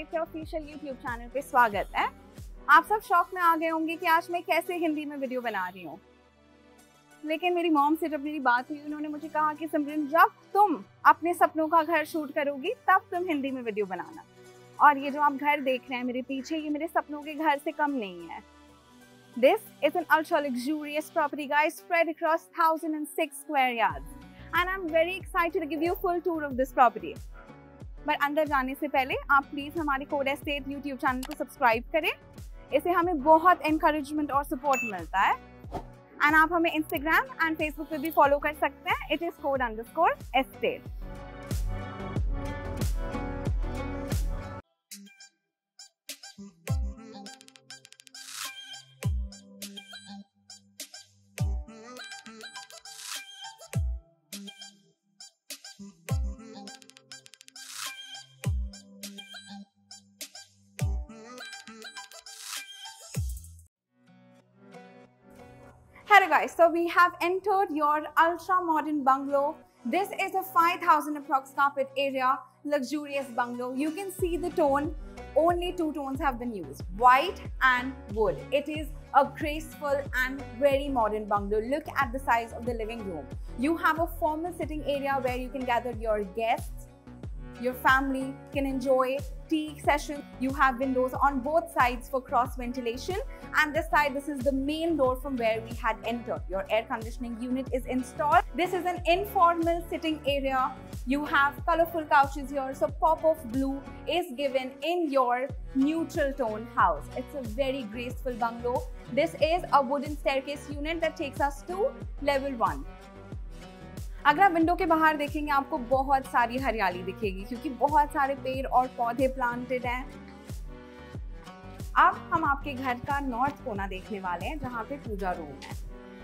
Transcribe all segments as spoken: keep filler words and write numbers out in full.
State के official YouTube channel पे स्वागत है। आप सब शौक में आ गए होंगे कि आज मैं कैसे हिंदी में वीडियो बना रही हूँ, लेकिन मेरी मॉम से जब मेरी बात हुई उन्होंने मुझे कहा कि सिमरन जब तुम अपने सपनों का घर शूट करोगी तब तुम हिंदी में वीडियो बनाना। और ये जो आप घर देख रहे हैं मेरे पीछे, ये मेरे सपनों के घर से कम नहीं है। This is an ultra luxurious property guys spread across one thousand six square yards and I'm very excited to give you a full tour of this property. पर अंदर जाने से पहले आप प्लीज हमारे कोड एस्टेट यूट्यूब चैनल को subscribe करें। इससे हमें बहुत एनकरेजमेंट और सपोर्ट मिलता है। एंड आप हमें इंस्टाग्राम एंड फेसबुक पे भी फॉलो कर सकते हैं। It is code underscore estate. Hello guys, so we have entered your ultra modern bungalow. This is a five thousand approx carpet area, luxurious bungalow. You can see the tone, only two tones have been used, white and wood. It is a graceful and very modern bungalow. Look at the size of the living room. You have a formal sitting area where you can gather your guests. Your family can enjoy tea sessions. You have windows on both sides for cross ventilation, and this side, this is the main door from where we had entered. Your air conditioning unit is installed. This is an informal sitting area. You have colorful couches here, so pop of blue is given in your neutral tone house. It's a very graceful bungalow. This is a wooden staircase unit that takes us to level one. अगर आप window के बाहर देखेंगे आपको बहुत सारी हरियाली दिखेगी क्योंकि बहुत सारे पेड़ और पौधे प्लांटेड हैं। अब हम आपके घर का नॉर्थ कोना देखने वाले हैं जहां पे पूजा रूम है।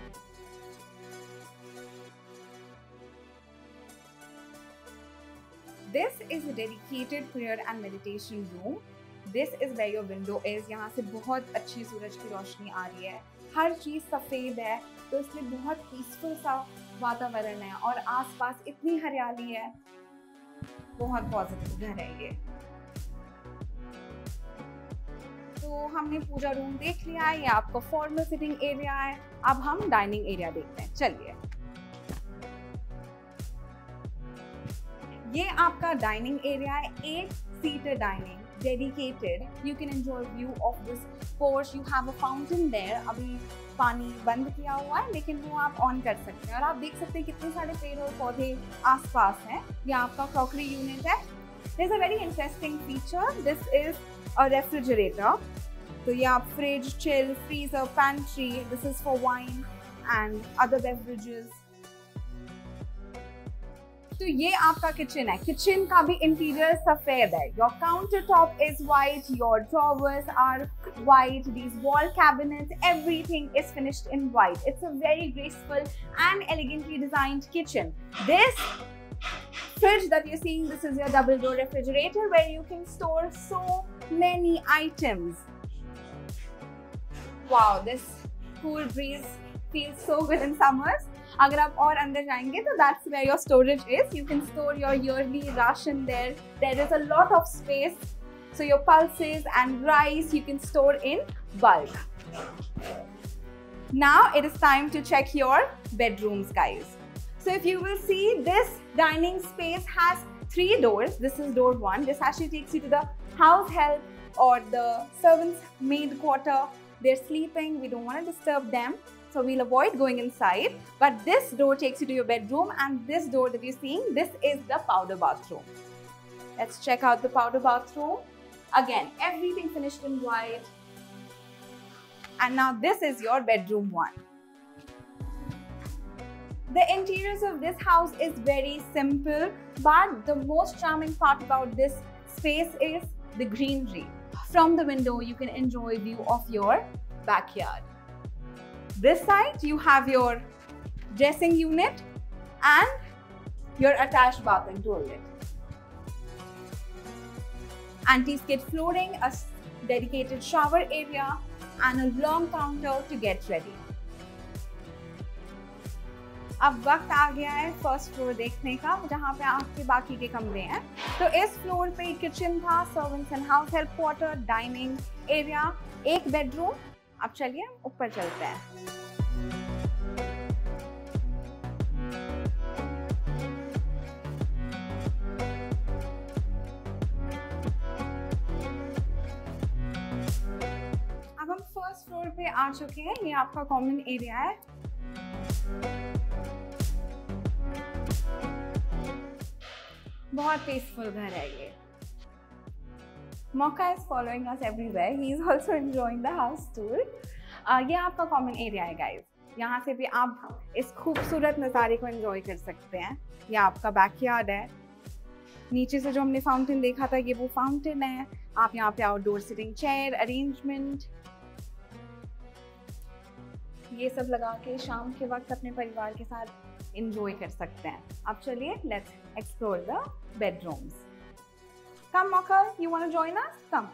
This is a dedicated prayer and meditation room. This is where your window is. यहाँ से बहुत अच्छी सूरज की रोशनी आ रही है। हर चीज सफेद है तो इसलिए बहुत पीसफुल सा वातावरण है और आसपास इतनी हरियाली है। बहुत पॉजिटिव घर है ये। तो हमने पूजा रूम देख लिया है, ये आपका फॉर्मल सिटिंग एरिया है। अब हम डाइनिंग एरिया देखते हैं, चलिए। ये आपका डाइनिंग एरिया है, eight seater dining, dedicated. You can enjoy view of this porch. You have a fountain there. अभी पानी बंद किया हुआ है लेकिन वो आप ऑन कर सकते हैं और आप देख सकते हैं कितने सारे पेड़ और पौधे आसपास हैं। ये आपका क्रॉकरी यूनिट है। There's a very interesting feature. This is a refrigerator. तो ये आप fridge, chill, freezer, pantry. This is for wine and other beverages. तो ये आपका किचन है। किचन का भी इंटीरियर सफेद है। Your counter top is white, your drawers are white, these wall cabinets, everything is finished in white. It's a very graceful and elegantly designed kitchen. This fridge that you're seeing, this is your double door refrigerator where you can store so many items. Wow, this cool breeze feels so good in summers. अगर आप और अंदर जाएंगे तो that's where your storage is. You can store your yearly ration there. There is a lot of space. So your pulses and rice you can store in bulk. Now it is time to check your bedrooms, guys. So if you will see, this dining space has three doors. This is door one. This actually takes you to the house help or the servants' maid quarter. They're sleeping. We don't want to disturb them. So we'll avoid going inside, but this door takes you to your bedroom, and this door that you're seeing, this is the powder bathroom. Let's check out the powder bathroom. Again, everything finished in white. And now this is your bedroom one. The interiors of this house is very simple, but the most charming part about this space is the greenery. From the window, you can enjoy a view of your backyard. This side, you have your dressing unit and your attached bath and toilet. Anti-skid flooring, a dedicated shower area, and a long counter to get ready. अब वक्त आ गया है first floor देखने का, जहाँ पे आपके बाकी के कमरे हैं। तो इस फ्लोर पे किचन था, servants and house help quarter, dining area, एक बेडरूम। अब चलिए ऊपर चलते हैं। अब हम फर्स्ट फ्लोर पे आ चुके हैं। ये आपका कॉमन एरिया है। बहुत पीसफुल घर है ये। Mocha is following us everywhere. He is also enjoying the house tour. uh, ये आपका कॉमन एरिया है गाइस। यहाँ से भी आप इस खूबसूरत नज़ारे को एंजॉय कर सकते हैं। ये आपका बैकयार्ड है। नीचे से जो हमने फाउंटेन देखा था, ये वो फाउंटेन है। आप यहाँ पे आउटडोर सिटिंग चेयर अरेंजमेंट ये सब लगा के शाम के वक्त अपने परिवार के साथ एंजॉय कर सकते हैं। अब चलिए let's explore the bedrooms. Come Mocha, you want to join us? Come.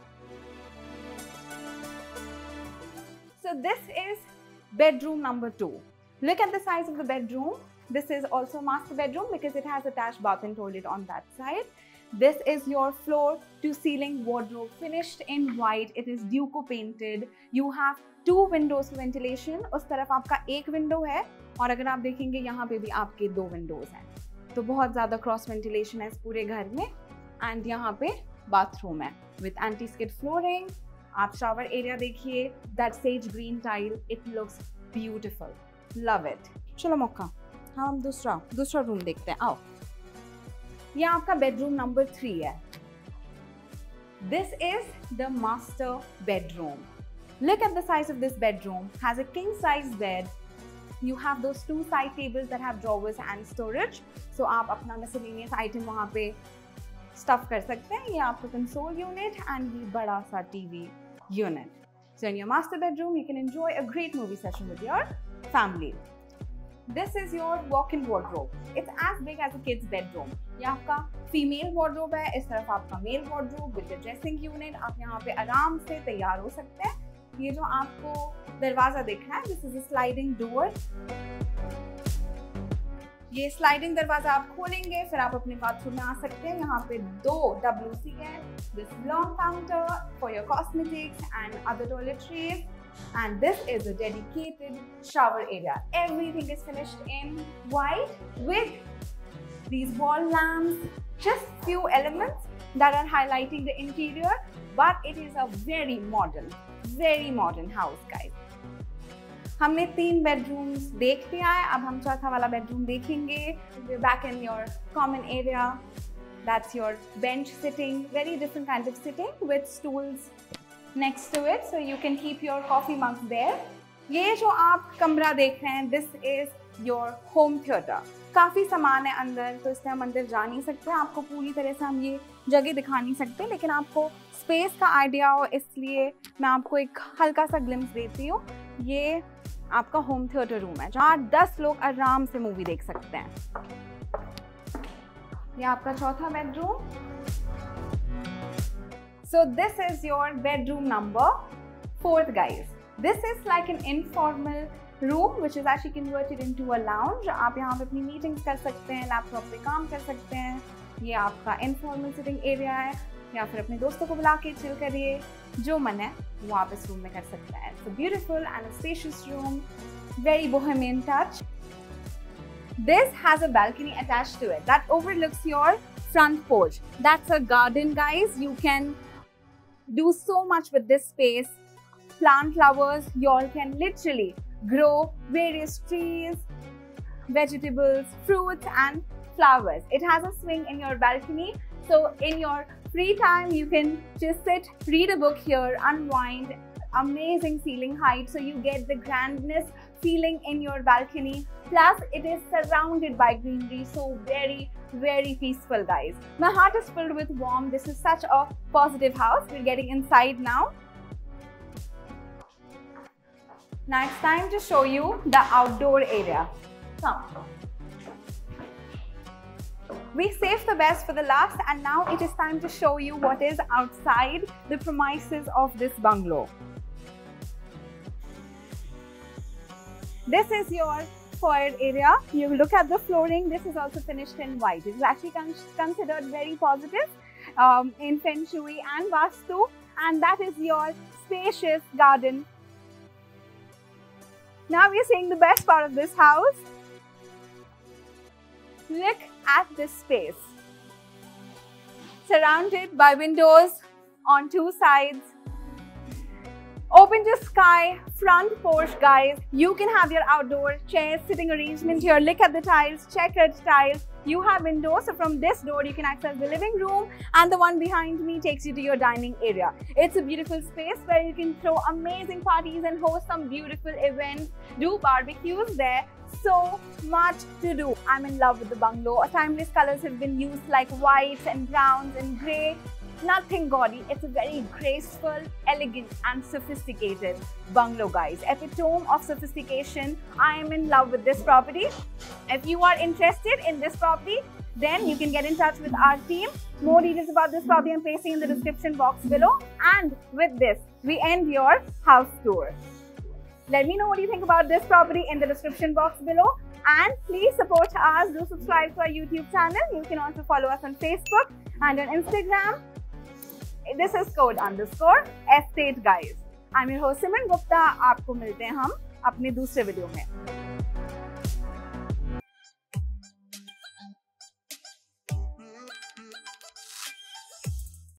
So this is bedroom number two. Look at the size of the bedroom. This is also a master bedroom because it has attached bath and toilet on that side. This is your floor to ceiling wardrobe, finished in white. It is Duco painted. You have two windows for ventilation. उस तरफ आपका एक window है और अगर आप देखेंगे यहाँ पे भी आपके दो windows हैं। तो बहुत ज़्यादा cross ventilation है इस पूरे घर में। एंड यहाँ पे बाथरूम है विथ एंटी स्किड फ्लोरिंग। आप शावर एरिया देखिए, that sage green tile, it looks beautiful, love it. चलो मौका हम दूसरा दूसरा रूम देखते हैं, आओ। ये आपका बेडरूम नंबर थ्री है। This is the master bedroom. Look at the size of this bedroom, has a king size bed. You have those two side tables that have drawers and storage. So आप अपना miscellaneous item वहाँ पे stuff कर सकते हैं। ये आपका console unit and ये बड़ा सा TV unit. So in your master bedroom you can enjoy a great movie session with your family. This is your walk in wardrobe. It's as big as a kids bedroom. ये आपका female wardrobe है, इस तरफ आपका male wardrobe with the dressing unit. आप यहाँ पे आराम से तैयार हो सकते हैं। ये जो आपको दरवाजा दिख रहा है, this is a sliding door. ये स्लाइडिंग दरवाजा आप खोलेंगे, फिर आप अपने बाथरूम में आ सकते हैं। यहाँ पे दो डब्ल्यू सी है, this long counter for your cosmetics and other toiletries, and this is a dedicated shower area. Everything is finished in white with these wall lamps, just few elements that are highlighting the interior, but it is a very modern, very modern house, guys. हमने तीन bedrooms देख लिया है, अब हम चौथा वाला bedroom देखेंगे। We're back in your common area. That's your bench sitting, very different kind of sitting with stools next to it, so you can keep your coffee mugs there. ये जो आप कमरा देख रहे हैं, this is your home theater. काफ़ी सामान है अंदर, तो इसलिए हम अंदर जा नहीं सकते। आपको पूरी तरह से हम ये जगह दिखा नहीं सकते, लेकिन आपको स्पेस का आइडिया हो इसलिए मैं आपको एक हल्का सा ग्लिम्स देती हूँ। ये आपका होम थिएटर रूम है जहाँ दस लोग आराम से मूवी देख सकते हैं। ये आपका चौथा bedroom. So this is your bedroom number fourth, guys. This is like an informal room which is actually converted into a lounge. आप यहाँ पे अपनी मीटिंग्स कर सकते हैं, लैपटॉप पे काम कर सकते हैं। ये आपका इनफॉर्मल सिटिंग एरिया है, या फिर अपने दोस्तों को बुला के चिल करिए, जो मन है वो आप इस रूम में कर सकते हैं। It's a beautiful and spacious room, very bohemian touch. This has a balcony attached to it that overlooks your front porch. That's a garden, guys. You can do so much with this space. Plant lovers, y'all can literally grow various trees, vegetables, fruits and flowers. It has a swing in your balcony, so in your free time you can just sit, read a book here, unwind. Amazing ceiling height, so you get the grandness feeling in your balcony. Plus it is surrounded by greenery, so very very peaceful, guys. My heart is filled with warmth. This is such a positive house. We're getting inside now. Now it's time to show you the outdoor area. Come. We saved the best for the last, and now it is time to show you what is outside the premises of this bungalow. This is your foyer area. You look at the flooring. This is also finished in white. It is actually con considered very positive um, in Feng Shui and Vastu. And that is your spacious garden. Now we are seeing the best part of this house. Look at this space. Surrounded by windows on two sides. Open to sky, front porch, guys. You can have your outdoor chairs, sitting arrangement here. Look at the tiles, checkered tiles. You have windows, so from this door you can access the living room, and the one behind me takes you to your dining area. It's a beautiful space where you can throw amazing parties and host some beautiful events, do barbecues there. So much to do. I'm in love with the bungalow. Timeless colors have been used like whites and browns and grey. Nothing gaudy. It's a very graceful, elegant and sophisticated bungalow, guys. Epitome of sophistication. I am in love with this property. If you are interested in this property, then you can get in touch with our team. More details about this property I'm pasting in the description box below. And with this, we end your house tour. Let me know what you think about this property in the description box below. And please support us. Do subscribe to our YouTube channel. You can also follow us on Facebook and on Instagram. This is code underscore estate guys. I'm your host Simran Gupta. आपको मिलते हैं हम अपने दूसरे video में.